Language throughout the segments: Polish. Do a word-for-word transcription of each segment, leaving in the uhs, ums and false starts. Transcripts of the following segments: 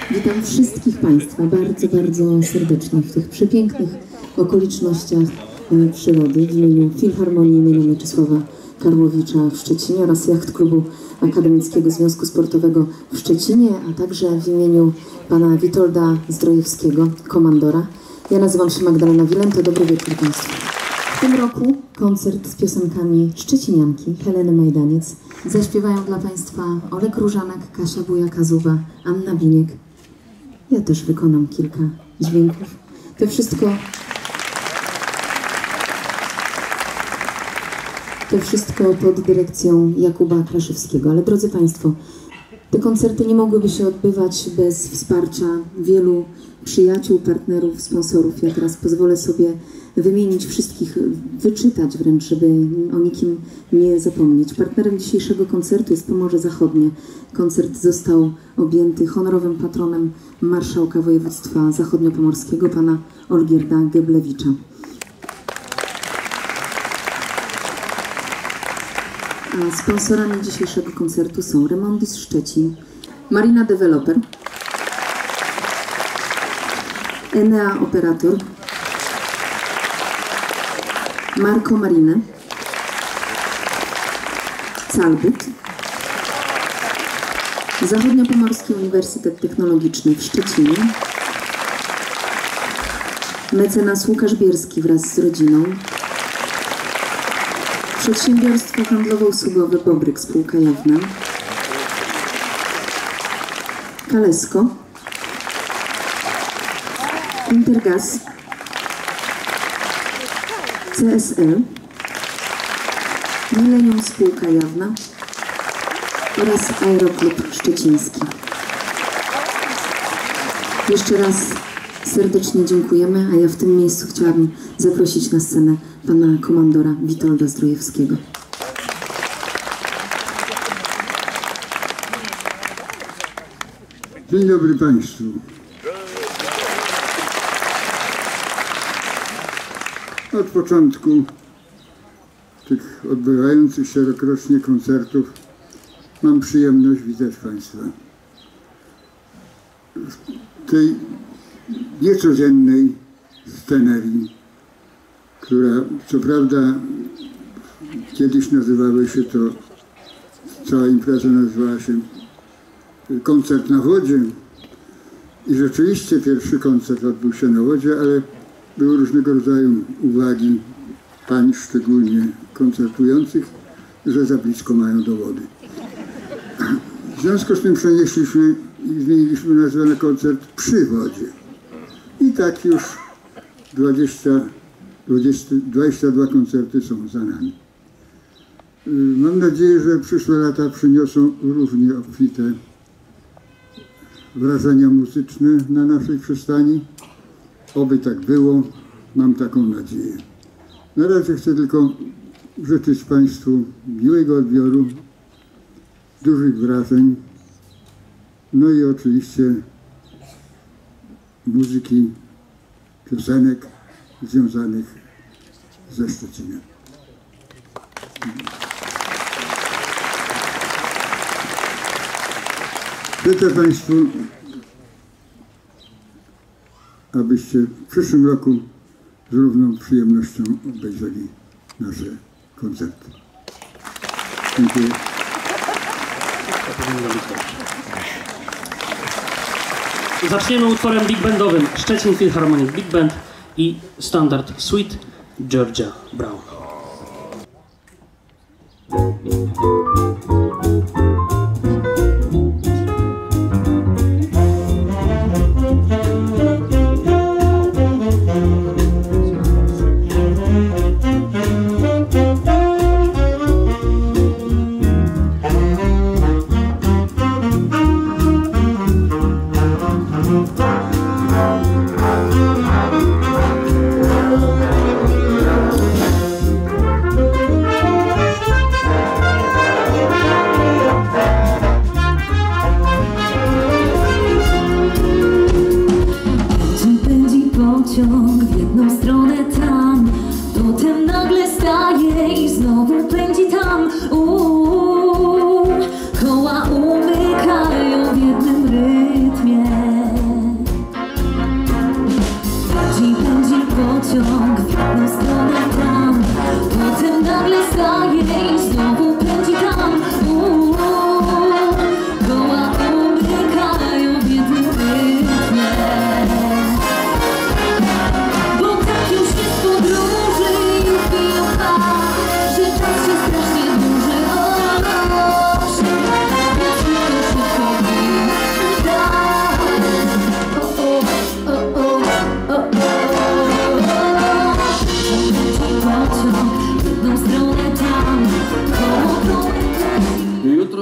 Witam wszystkich Państwa bardzo, bardzo serdecznie w tych przepięknych okolicznościach przyrody w imieniu Filharmonii imienia Mieczysława Karłowicza w Szczecinie oraz Jacht Klubu Akademickiego Związku Sportowego w Szczecinie, a także w imieniu pana Witolda Zdrojewskiego, komandora. Ja nazywam się Magdalena Wilento. Dobry wieczór Państwu. W tym roku koncert z piosenkami szczecinianki Heleny Majdaniec. Zaśpiewają dla Państwa Olek Różanek, Kasia Buja-Kazuba, Anna Biniek. Ja też wykonam kilka dźwięków. To wszystko... To wszystko pod dyrekcją Jakuba Kraszewskiego. Ale drodzy Państwo, te koncerty nie mogłyby się odbywać bez wsparcia wielu przyjaciół, partnerów, sponsorów. Ja teraz pozwolę sobie wymienić wszystkich, wyczytać wręcz, żeby o nikim nie zapomnieć. Partnerem dzisiejszego koncertu jest Pomorze Zachodnie. Koncert został objęty honorowym patronem marszałka województwa zachodniopomorskiego, pana Olgierda Geblewicza. A sponsorami dzisiejszego koncertu są Remondis Szczecin, Marina Developer, Enea Operator, Marco Marine, Calbut, Zachodniopomorski Uniwersytet Technologiczny w Szczecinie, mecenas Łukasz Bierski wraz z rodziną, Przedsiębiorstwo Handlowo-Usługowe Bobryk Spółka Jawna, Kalesko, Intergas, C S L, Millennium Spółka Jawna oraz Aeroklub Szczeciński. Jeszcze raz serdecznie dziękujemy, a ja w tym miejscu chciałabym zaprosić na scenę pana komandora Witolda Zdrojewskiego. Dzień dobry Państwu. Od początku tych odbywających się rokrocznie koncertów mam przyjemność witać Państwa w tej niecodziennej scenerii, która co prawda kiedyś nazywały się to, cała impreza nazywała się Koncert na wodzie i rzeczywiście pierwszy koncert odbył się na wodzie, ale były różnego rodzaju uwagi pań, szczególnie koncertujących, że za blisko mają do wody. W związku z tym przenieśliśmy i zmieniliśmy nazwę na koncert przy wodzie. I tak już dwadzieścia, dwadzieścia, dwadzieścia dwa koncerty są za nami. Mam nadzieję, że przyszłe lata przyniosą równie obfite wrażenia muzyczne na naszej przystani. Oby tak było, mam taką nadzieję. Na razie chcę tylko życzyć Państwu miłego odbioru, dużych wrażeń, no i oczywiście muzyki, piosenek związanych ze Szczecinem. Życzę Państwu, abyście w przyszłym roku z równą przyjemnością obejrzeli nasze koncerty. Dziękuję. Zaczniemy utworem big bandowym Szczecin Philharmonic Big Band i standard Sweet Georgia Brown.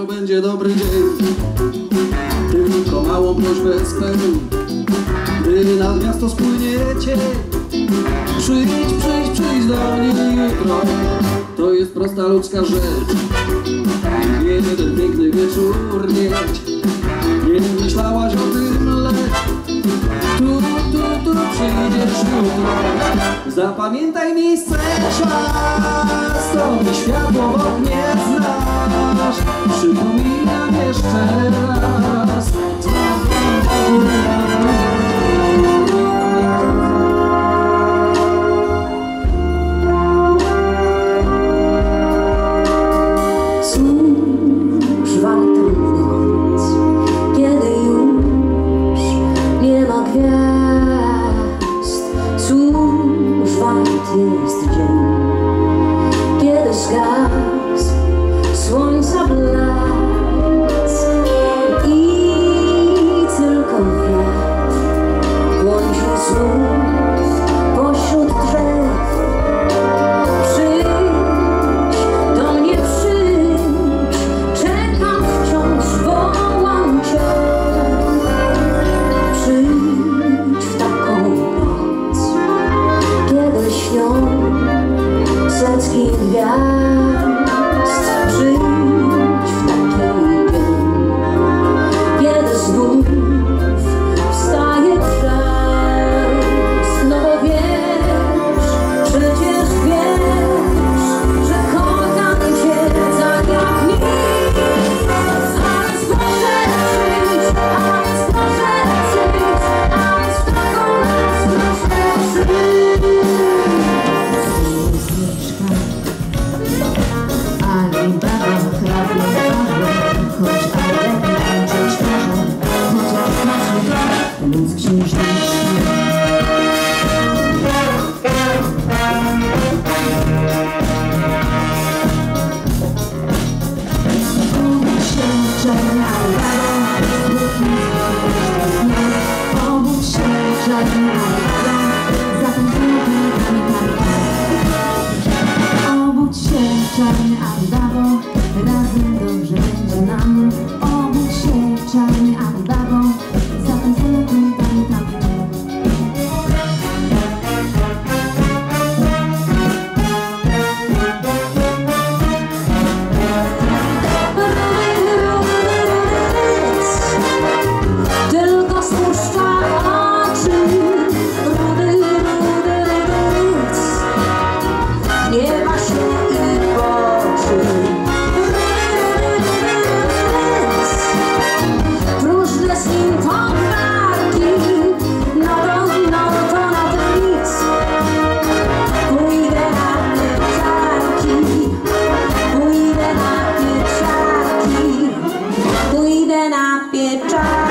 jutro będzie dobry dzień. Tylko małą prośbę spełnij, gdy nad miasto spłyniecie. Przyjdź, przyjdź, przyjdź do niej jutro. To jest prosta ludzka rzecz. Jeden piękny wieczór mieć. Nie myślałaś o tym, lecz tu, tu, tu przyjdziesz jutro. Zapamiętaj miejsce, czas, to mi światło w oknie znasz. Przypominam jeszcze raz. Cóż warto noc, kiedy już nie ma gwiazd. Cóż wart jest dzień, kiedy zgasł słońca blask i tylko wiatr błądził znów pośród drzew. Przyjdź do mnie, przyjdź, czekam wciąż, wołam cię. Przyjdź w taką noc, kiedy śnią setki gwiazd. Przyjdź w taki dzień, kiedy znów wstaje trzask. No bo wiesz, przecież wiesz, że kocham cię tak jak nic. A więc proszę przyjdź, a więc proszę przyjdź, a więc w taką noc proszę przyjdź. Alibaba kradnie Pawła, choć Alek tańczyć może, chociaż smacznie lud księżniczny. Obudź się, czarny Alibaba, obudź się, czarny Alibaba, zatęskniony obudź się, czarny Alibabo, razem dobrze będzie nam. Obudź się, czarny Alibabo, zatęskniony tam, tam, tam. Tylko spuszcza oczy, rudy, rudy, rudy, nie ma się i poczy. Próżne z nim pokwarki, no to, no to na to nic. Pójdę na pieczarki, pójdę na pieczarki, pójdę na pieczarki.